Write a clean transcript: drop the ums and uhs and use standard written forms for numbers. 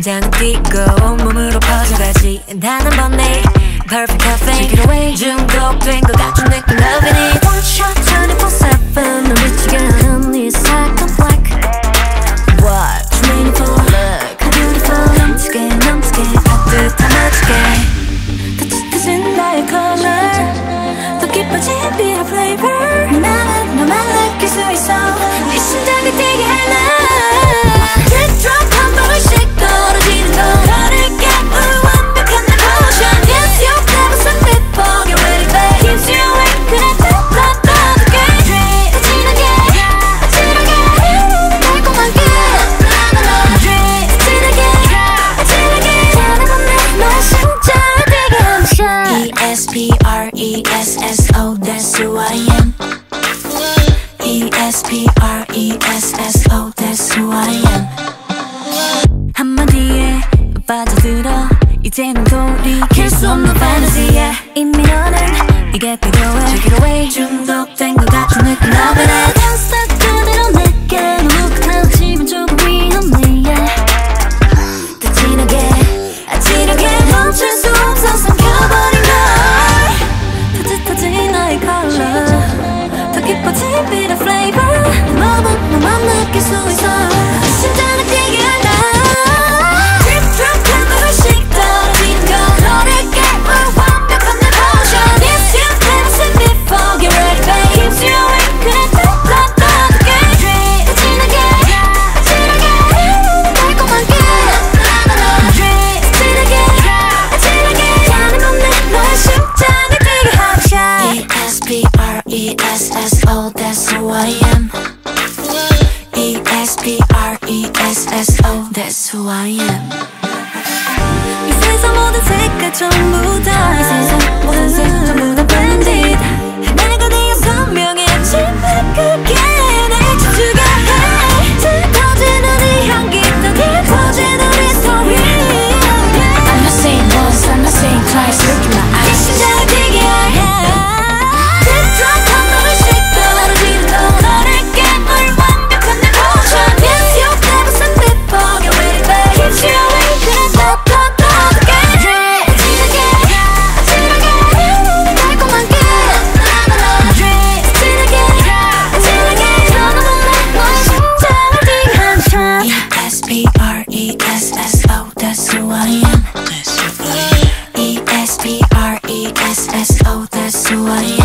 심장은 뛰고 온몸으로 퍼져가지 단 한 번에 Perfect cafe Take it away 중독된 것 같은 느낌 Loving it One shot 24/7 너 미치게 하는 이 second black What you meaning for Look how beautiful 넘치게 따뜻한 멋지게 따뜻해진 나의 color 더 깊어진 bitter flavor 나는 너만 느낄 수 있어 이 심장을 뛰게 하나 Drip drop 한 방울씩 떨어지는 거 다르게 물 완벽한 내 potion Yes you've never seen before Get ready babe Keeps you awake 그래 따뜻하게 Drip 진하게 달콤하게 Drip 진하게 사랑하는 너의 심장을 뛰게 하는 shot E-S-P-R-E-S-S-O That's who I am E-S-P-R-E-S-S-O That's who I am 한마디에 빠져들어 이제는 돌이킬 수 없는 fantasy에 이미 너는 이게 필요해 Take it away 중독된 것 같은 느낌 Loving it Can't stop 그대로 내게 너무 끝나지면 조금 위험해 yeah. 더 진하게 멈출 수 없어 삼켜버린 걸 따뜻해진 나의 color 더 깊어진 bitter flavor 내 몸은 너만 느낄 수 있어 심장을 뛰게 한다 Drip drop 한 방울씩 떨어지는 건 너에게 물 완벽한 내 potion Yes you've never seen before Get ready babe Keeps you awake 그래 따뜻하게 Drip 진하게 달콤하게 Drip 진하게 가는 없는 너의 심장을 뛰게 하는 shot E-S-P-R-E-S-S-O That's who I am E-S-P-R-E-S-S-O That's who I am 이 세상 모든 색깔 전부 다이 세상 모든 색 전부 다 blended 내가 네가 선명해지만 그게 날 지주게 해 짙어지는 이 향기 더 깊어지는 이 story I'm not saying once, I'm not saying twice Look in my eyes 이 심장을 뛰게 해 Drip drop 한 방울씩 떨어지는 건 너에게 물 완벽한 내 potion Yes you've never seen before Get ready babe Keeps you awake 그래 따뜻하게 Drip 진하게 달콤하게 Drip 진하게 변함없는 너의 심장을 뛰게 하는 shot E-S-P-R-E-S-S-O That's who I am E-S-P-R-E-S-S-O That's who I am